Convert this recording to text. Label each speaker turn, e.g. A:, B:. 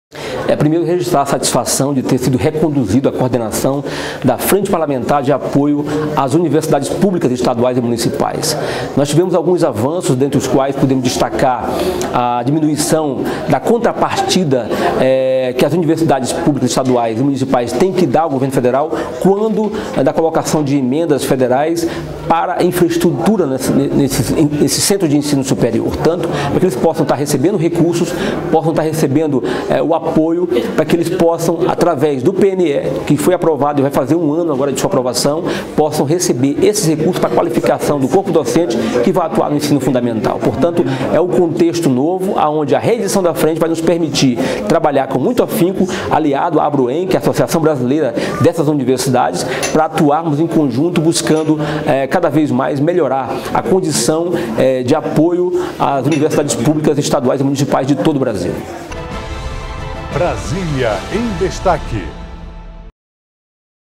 A: Primeiro, registrar a satisfação de ter sido reconduzido a coordenação da Frente Parlamentar de Apoio às Universidades Públicas Estaduais e Municipais. Nós tivemos alguns avanços, dentre os quais podemos destacar a diminuição da contrapartida que as universidades públicas estaduais e municipais têm que dar ao governo federal quando da colocação de emendas federais para a infraestrutura nesse centro de ensino superior, tanto para que eles possam estar recebendo recursos, possam estar recebendo o apoio para que eles possam, através do PNE, que foi aprovado e vai fazer um ano agora de sua aprovação, possam receber esses recursos para a qualificação do corpo docente que vai atuar no ensino fundamental. Portanto, é um contexto novo, onde a reedição da frente vai nos permitir trabalhar com muito afinco, aliado à ABRUEM, que é a Associação Brasileira dessas universidades, para atuarmos em conjunto, buscando cada vez mais melhorar a condição de apoio às universidades públicas estaduais e municipais de todo o Brasil.
B: Brasília em Destaque.